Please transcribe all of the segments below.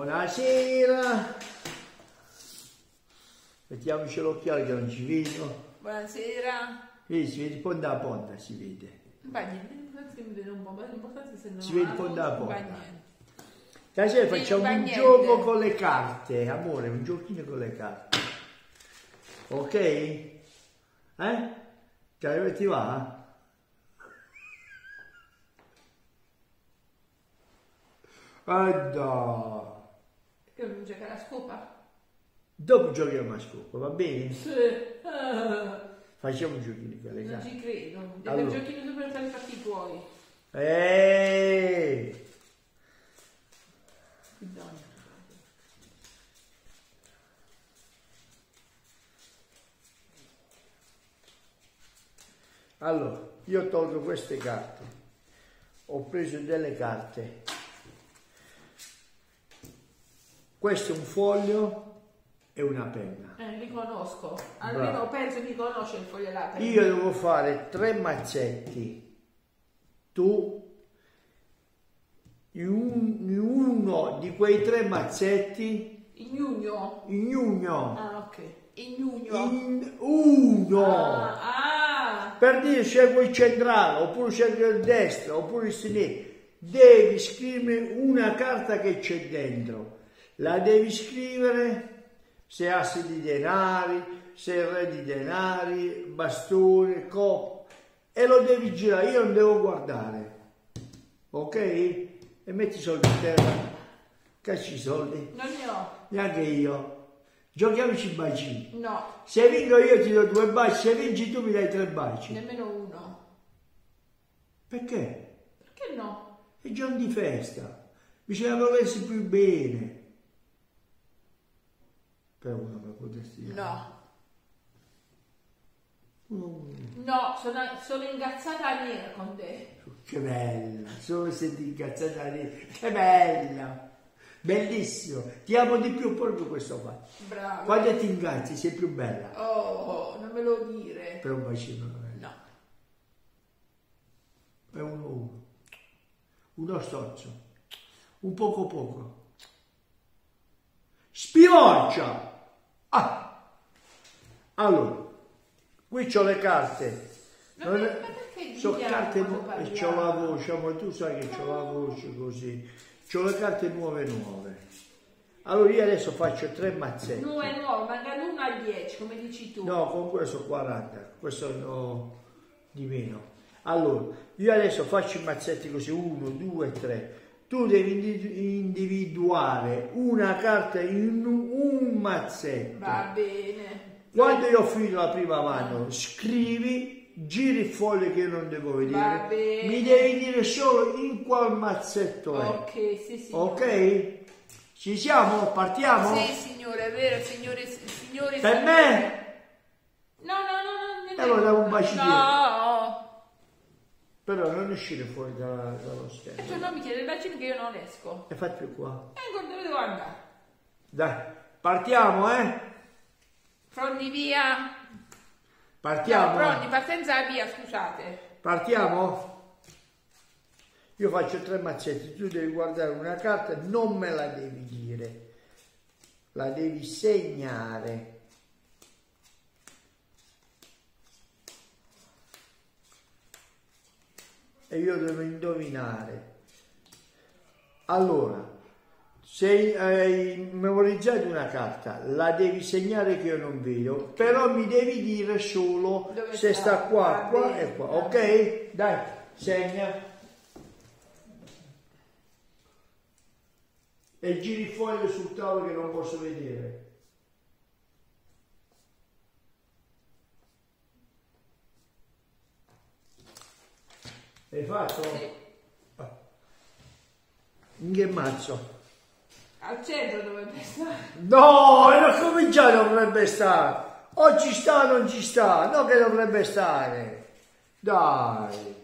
Buonasera. Mettiamoci l'occhiale che non ci vedo. Buonasera. Si vede ponda a ponda, si vede. Non fa niente, l'importante è che mi vedo un po', ma l'importante è se non Si vede ponda a non fa ponda. niente. Stasera facciamo non fa un niente. gioco con le carte, amore, un giochino con le carte. Ok? Ti va? No. Che non gioca la scopa? Dopo giochiamo a scopo, va bene? Sì. Facciamo un giochino con le Non carte. ci credo. Deve Allora. giochino tu per fare i fatti tuoi. Bisogna. Allora, io tolgo queste carte. Ho preso delle carte. Questo è un foglio e una penna. Li conosco. Almeno Bravo. penso di conoscere il foglio là. Io devo fare 3 mazzetti. Tu in uno di quei 3 mazzetti Ignugno. ignugno. Ah, ok. Ignugno. In uno. Per dire scelgo il centrale, oppure scelgo il destro, oppure il sinistro. Devi scrivere una carta che c'è dentro. La devi scrivere se assi di denari, se re di denari, bastone, coppa. E lo devi girare, io non devo guardare. Ok? E metti i soldi in terra. Cacci i soldi. Non ne ho. Neanche io. Giochiamoci i bacini. No. Se vinco io ti do 2 baci, se vinci tu mi dai 3 baci. Nemmeno uno. Perché? Perché no? È giorno di festa. Bisogna volersi più bene. Per uno per potersi dire. No. Mm. No, sono ingazzata nera con te. Che bella, solo se ti incazzata lì. Che bella. Bellissimo. Ti amo di più proprio questo fatto. Bravo. Quando ti ingazzi sei più bella. Oh, non me lo dire. Per un bacino non è. No. È uno stozzo. Un poco. Spioccia! Allora, qui c'ho le carte. Ma perché Sono carte quando nuove e parliamo? c'ho la voce, ma tu sai che c'ho la voce così. C'ho le carte nuove. Allora io adesso faccio 3 mazzetti. Nuove, magari 1 a 10, come dici tu. No, con questo 40, questo no, di meno. Allora, io adesso faccio i mazzetti così, 1, 2, 3. Tu devi individuare una carta in un mazzetto. Va bene. Quando io ho finito la prima mano, scrivi, giri il foglio che io non devo vedere. Va bene. Mi devi dire solo in qual mazzetto è. Ok, sì. Ok? Ci siamo? Partiamo? Sì, signore, è vero, signore. Per me? No. Allora davo un bacino. No. Però non uscire fuori dallo schermo. E tu non mi chiedi il bacino che io non esco. E fai più qua. Dove devo andare? Dai, partiamo, Pronti via? Partiamo. No, pronti, partenza via, scusate. Partiamo? Io faccio 3 mazzetti, tu devi guardare una carta, non me la devi dire, la devi segnare. E io devo indovinare. Allora, se hai memorizzato una carta, la devi segnare che io non vedo, però mi devi dire solo dove se sta qua, qua bene, e qua, ok? Dai, segna. E giri il foglio sul tavolo che non posso vedere. Hai fatto? Sì. In che mazzo? Al centro dovrebbe stare. No, e come già dovrebbe stare? O ci sta o non ci sta, no che dovrebbe stare. Dai.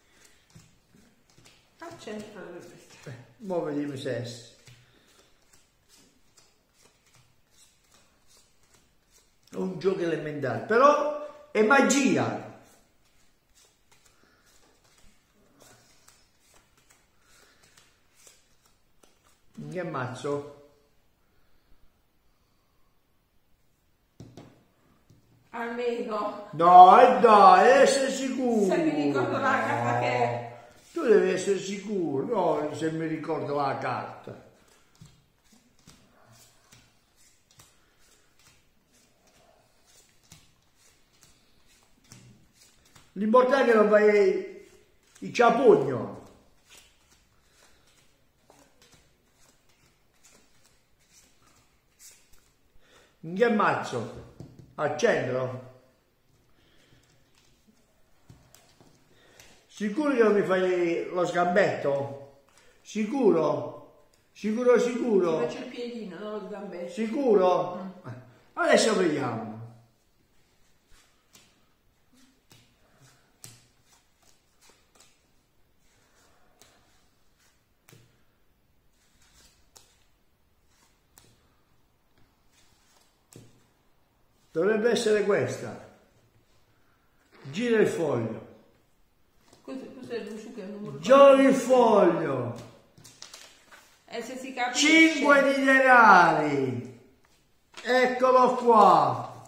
Al centro dovrebbe stare. Mo vediamo se è. È un gioco elementare, però è magia. Che mazzo? dico. No, dai, essere sicuro. Se mi ricordo la carta che è. Tu devi essere sicuro, no, se mi ricordo la carta. L'importante è che non fai il ciapugno. In che mazzo? Al centro? Sicuro che non mi fai lo sgambetto? Sicuro? Sicuro, sicuro? Faccio il piedino, non lo sgambetto. Sicuro? Adesso vediamo. Dovrebbe essere questa. Gira il foglio. Questo è il numero. Gira il foglio. E se si capisce. 5 di denari. Eccolo qua.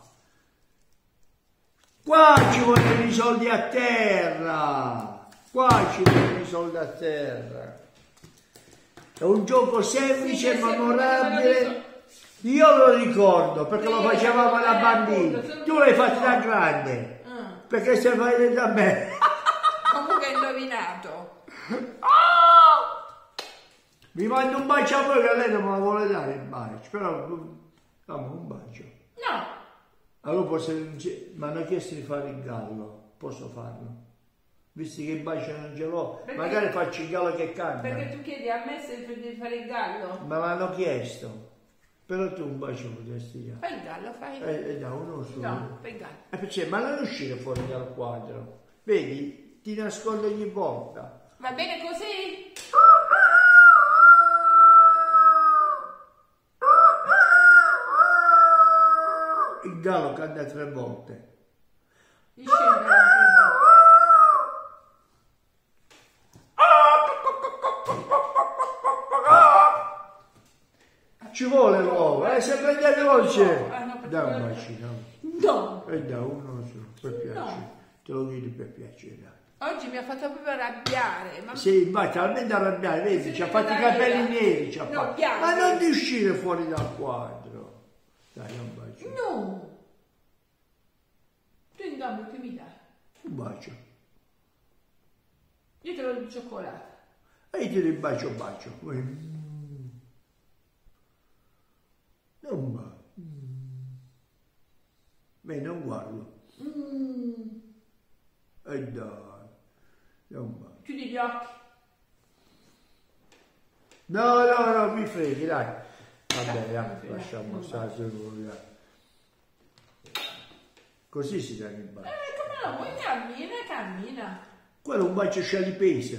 Qua ci vogliono i soldi a terra. Qua ci vogliono i soldi a terra. È un gioco semplice e memorabile. Io lo ricordo perché lo facevamo da bambino. Tu l'hai fatto da grande. Perché se fai da me. Comunque hai indovinato. Mi mando un bacio a voi che lei non me la vuole dare il bacio. Però dammi un bacio. No. Allora posso, mi hanno chiesto di fare il gallo. Posso farlo? Visto che il bacio non ce l'ho, magari faccio il gallo che canta. Perché tu chiedi a me se di fare il gallo? Me l'hanno chiesto. Però tu un bacio potresti dare. Fai il gallo, fai. Da uno solo. No, fai il gallo. Perché, ma non uscire fuori dal quadro. Vedi, ti nascondo ogni volta. Va bene così? Il gallo canta 3 volte. Gli scende la Ci vuole l'uovo, se prende voce. No, Dai un bacino. no. E da uno solo, per piacere. No. Te lo chiedo per piacere. Oggi mi ha fatto proprio arrabbiare. Ma... Sì, ma talmente arrabbiare, vedi, ci ha fatto i capelli neri, ci ha No, fatto. bianchi. Ma non di uscire fuori dal quadro. Dai, un bacio. No. Tu in cambio che mi dai? Un bacio. Io te lo do di cioccolato. E io ti ribacio bacio. Non va. Beh, non guardo. E dai. Non va. Chiudi gli occhi. No, mi freghi, dai. Vabbè, lasciamo stare. Così si dà il bacio. Come no? Poi cammina. Quello è un bacio scialipesa.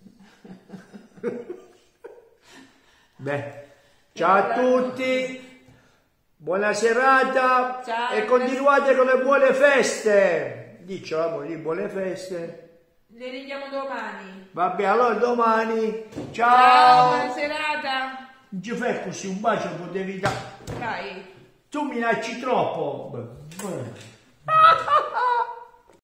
Beh, ciao a tutti. Buona serata. Ciao. E continuate con le buone feste. Dicelo amore, buone feste. Le ridiamo domani. Vabbè, allora domani. Ciao, Ciao. buona serata. Non ci fai così un bacio potevi dare. Dai. Tu minacci troppo.